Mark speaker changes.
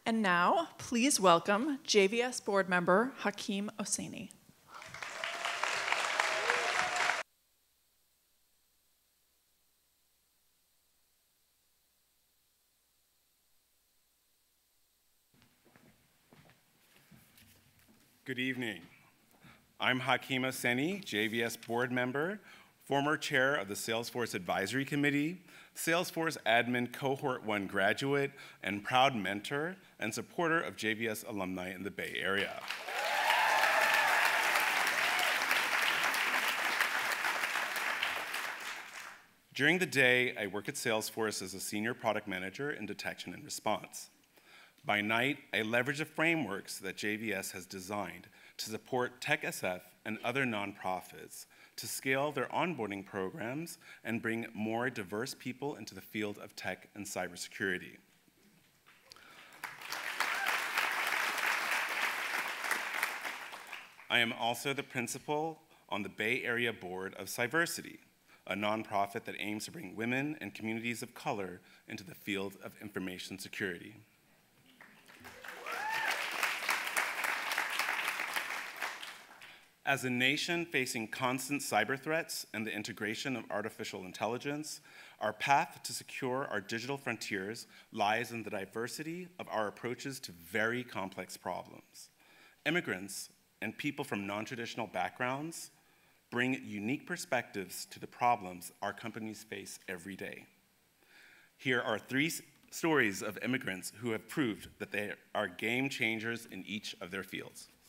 Speaker 1: And now, please welcome JVS board member Hakeem Oseni.
Speaker 2: Good evening. I'm Hakeem Oseni, JVS board member, former chair of the Salesforce Advisory Committee, Salesforce Admin Cohort 1 graduate, and proud mentor and supporter of JVS alumni in the Bay Area. During the day, I work at Salesforce as a senior product manager in detection and response. By night, I leverage the frameworks that JVS has designed to support TechSF and other nonprofits to scale their onboarding programs and bring more diverse people into the field of tech and cybersecurity. I am also the principal on the Bay Area Board of Cyversity, a nonprofit that aims to bring women and communities of color into the field of information security. As a nation facing constant cyber threats and the integration of artificial intelligence, our path to secure our digital frontiers lies in the diversity of our approaches to very complex problems. Immigrants and people from non-traditional backgrounds bring unique perspectives to the problems our companies face every day. Here are 3 stories of immigrants who have proved that they are game changers in each of their fields.